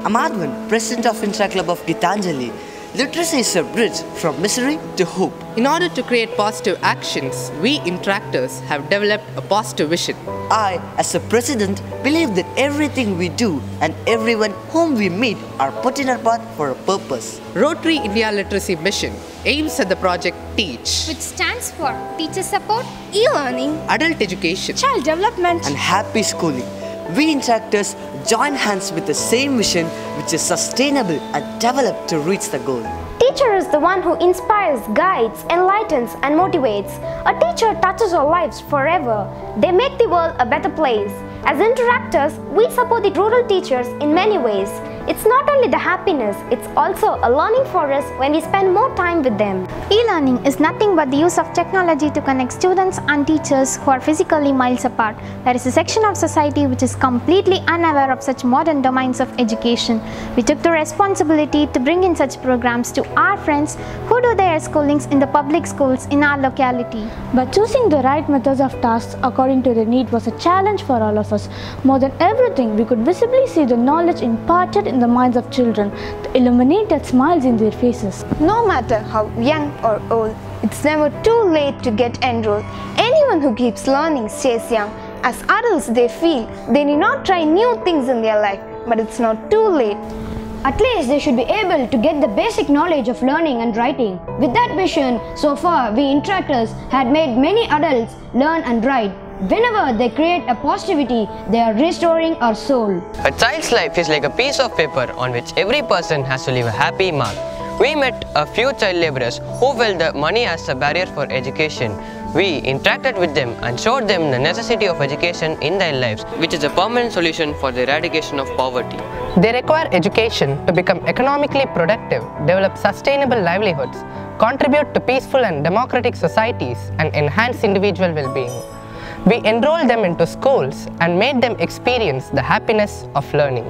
I'm Advan, President of Intra Club of Gitanjali. Literacy is a bridge from misery to hope. In order to create positive actions, we Interactors have developed a positive vision. I, as a president, believe that everything we do and everyone whom we meet are put in our path for a purpose. Rotary India Literacy Mission aims at the project TEACH, which stands for Teacher Support, E-Learning, Adult Education, Child Development and Happy Schooling. We Interactors join hands with the same vision, which is sustainable and developed to reach the goal. Teacher is the one who inspires, guides, enlightens and motivates. A teacher touches our lives forever. They make the world a better place. As Interactors, we support the rural teachers in many ways. It's not only the happiness, it's also a learning for us when we spend more time with them. E-learning is nothing but the use of technology to connect students and teachers who are physically miles apart. There is a section of society which is completely unaware of such modern domains of education. We took the responsibility to bring in such programs to our friends who do their schoolings in the public schools in our locality. But choosing the right methods of tasks according to the need was a challenge for all of us. More than everything, we could visibly see the knowledge imparted in the minds of children, the illuminated smiles in their faces. No matter how young or old, it's never too late to get enrolled. Anyone who keeps learning stays young. As adults, they feel they need not try new things in their life, but it's not too late. At least they should be able to get the basic knowledge of learning and writing. With that vision, so far we Interactors had made many adults learn and write. Whenever they create a positivity, they are restoring our soul. A child's life is like a piece of paper on which every person has to leave a happy mark. We met a few child laborers who felt the money as a barrier for education. We interacted with them and showed them the necessity of education in their lives, which is a permanent solution for the eradication of poverty. They require education to become economically productive, develop sustainable livelihoods, contribute to peaceful and democratic societies, and enhance individual well-being. We enrolled them into schools and made them experience the happiness of learning.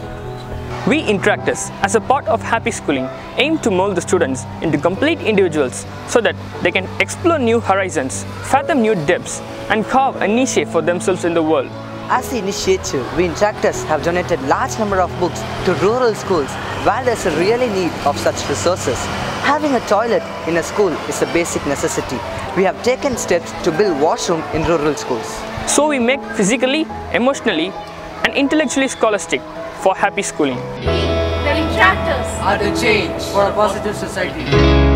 We Interactors, as a part of Happy Schooling, aim to mold the students into complete individuals so that they can explore new horizons, fathom new depths, and carve a niche for themselves in the world. As the initiative, we Interactors have donated large number of books to rural schools where there is a really need of such resources. Having a toilet in a school is a basic necessity. We have taken steps to build washroom in rural schools. So we make physically, emotionally, and intellectually scholastic for Happy Schooling. We, the Interactors, are the change for a positive society.